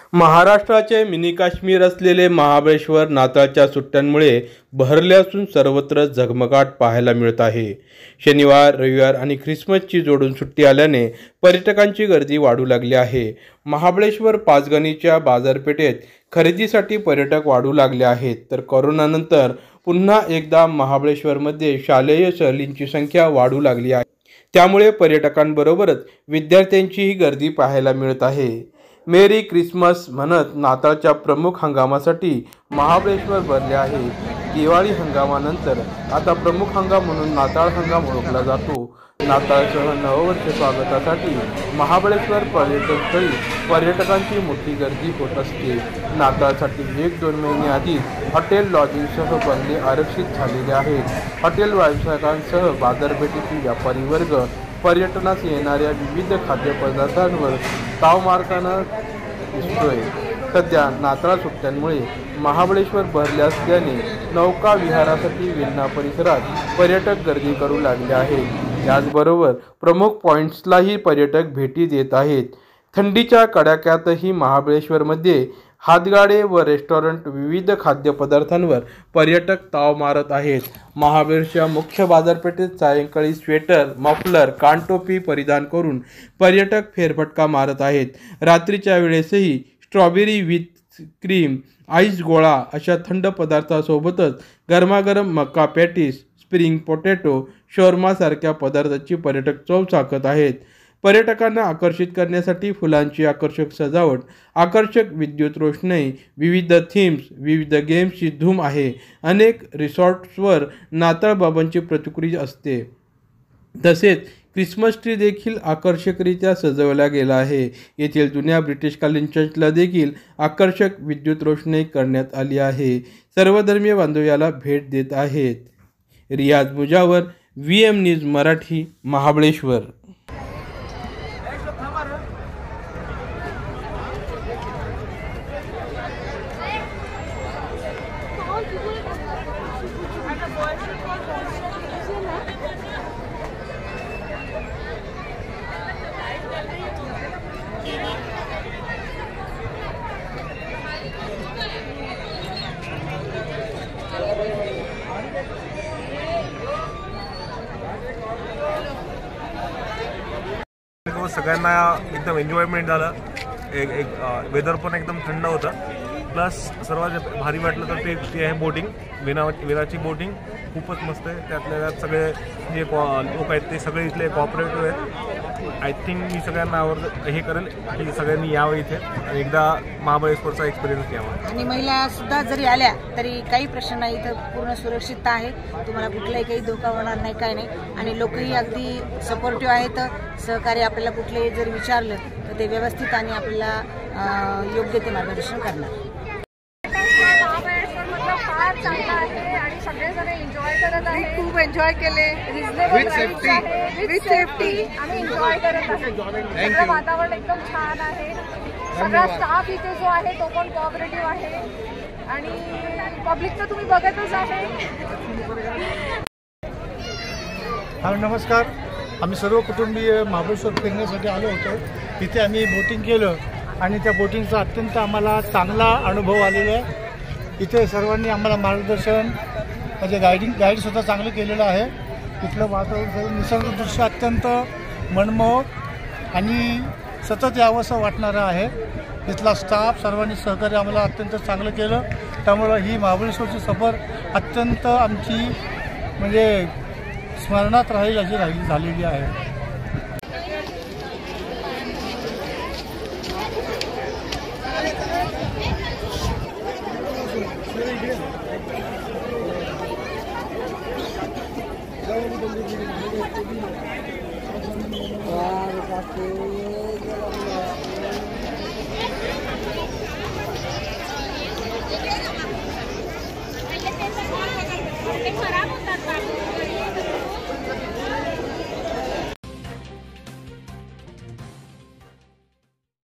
महाराष्ट्राचे मिनी काश्मीर असलेले महाबळेश्वर नाताळच्या सुट्ट्यांमुळे भरले असून सर्वत्र झगमगाट पाहायला मिळत आहे। शनिवार, रविवार आणि ख्रिसमसची जोडून सुट्टी आल्याने पर्यटकांची गर्दी वाढू लागली आहे। महाबळेश्वर पाचगणीच्या बाजारपेठेत खरेदीसाठी पर्यटक वाढू लागले आहेत, तर कोरोनानंतर पुन्हा एकदा महाबळेश्वरमध्ये शालेय सहलींची संख्या वाढू लागली आहे। त्यामुळे पर्यटकांबरोबरच विद्यार्थ्यांचीही गर्दी पाहायला मिळत आहे। मेरी क्रिसमस म्हणत नाताळच्या प्रमुख हंगामासाठी महाबळेश्वर भरले आहे। दिवाळी हंगामानंतर आता प्रमुख हंगाम म्हणून नाताळ हंगाम ओळखला जातो। नाताळसह नववर्ष स्वागतासाठी महाबळेश्वर पर्यटनस्थळी पर्यटकांची मोठी गर्दी होत असते। नाताळसाठी 1-2 महिने आधीच हॉटेल लॉजिंगसह बंगले आरक्षित झालेले आहेत। हॉटेल व्यावसायिकांसह बाजारपेठेतील व्यापारी वर्ग पर्यटनास येणाऱ्या विविध खाद्यपदार्थांवर ताव मारताना दिसतोय। सध्या नाताळ सुट्ट्यांमुळे महाबळेश्वर भरले असल्याने नौका विहारासाठी वेण्णा परिसरात पर्यटक गर्दी करू लागले आहेत। याचबरोबर प्रमुख पॉइंट्सलाही पर्यटक भेटी देत आहेत। थंडीच्या कडाक्यातही महाबळेश्वरमध्ये हातगाडे व रेस्टॉरंट विविध खाद्यपदार्थांवर पर्यटक ताव मारत आहेत। महाबळेश्वरच्या मुख्य बाजारपेठेत सायंकाळी स्वेटर, मफलर, कानटोपी परिधान करून पर्यटक फेरफटका मारत आहेत। रात्रीच्या वेळेसही स्ट्रॉबेरी विथ क्रीम, आईस गोळा अशा थंड पदार्थासोबतच गरमागरम मका पॅटीस, स्प्रिंग पोटॅटो, शॉर्मा सारख्या पदार्थांची पर्यटक चव चाखत आहेत। पर्यटकांना आकर्षित करण्यासाठी फुलांची आकर्षक सजावट, आकर्षक विद्युत रोषणाई, विविध थीम्स, विविध गेम्सची धूम आहे। अनेक रिसॉर्ट्सवर नाताळ बाबांची प्रतिकृती असते। तसेच क्रिसमस ट्री देखील आकर्षकरित्या सजवला गेला आहे। येथील जुन्या ब्रिटिशकालीन चर्चला देखील आकर्षक विद्युत रोषणाई करण्यात आली आहे। सर्वधर्मीय बांधव याला भेट देत आहेत। Riyaz Mujawar, VM news Marathi, Mahabaleshwar. सगळ्यांना एकदम एन्जॉयमेंट झालं। एक वेदर पण एकदम थंड होतं। प्लस सर्वात भारी वाटलं तर ते आहे बोटिंग, वेनाची बोटिंग खूपच मस्त आहे। त्यातल्या त्यात सगळे जे लोक आहेत ते सगळे इथले कॉपरेटिव्ह आहेत। आय थिंक मी सगळ्यांना हे करेल की सगळ्यांनी यावं इथे आणि एकदा महाबळेश्वरचा एक्सपिरियन्स घ्यावा। आणि महिला सुद्धा जरी आल्या तरी काही प्रश्न नाही, इथं पूर्ण सुरक्षितता आहे। तुम्हाला कुठलाही काही धोका होणार नाही, काय नाही। आणि लोकही अगदी सपोर्टिव्ह आहेत। सहकार्य आपल्याला कुठलेही जर विचारलं तर ते व्यवस्थित आणि आपल्याला योग्य ते मार्गदर्शन करणार। फार चांगला आहे आणि सगळेजण एन्जॉय करत आहेत। खूप एन्जॉय केले विथ सेफ्टी आम्ही एन्जॉय करत आहोत। सगळं वातावरण एकदम छान आहे। सगळा स्टाफ इथे जो आहे तो पण कोऑपरेटिव्ह आहे आणि पब्लिक तर तुम्ही बघतच आहे। नमस्कार, आम्ही सर्व कुटुंबीय महाबळेश्वर फिरण्यासाठी आलो होतो। तिथे आम्ही बोटिंग केलं आणि त्या बोटिंगचा अत्यंत आम्हाला चांगला अनुभव आलेला आहे। इथे सर्वांनी आम्हाला मार्गदर्शन म्हणजे गाईडसुद्धा चांगलं केलेलं आहे। इथलं वातावरण निसर्गदृश्य अत्यंत मनमोहक आणि सतत यावंसं वाटणारं आहे। इथला स्टाफ सर्वांनी सहकार्य आम्हाला अत्यंत चांगलं केलं। त्यामुळं ही महाबळेश्वरची सफर अत्यंत आमची म्हणजे स्मरणात राहील अशी झालेली आहे। Wow,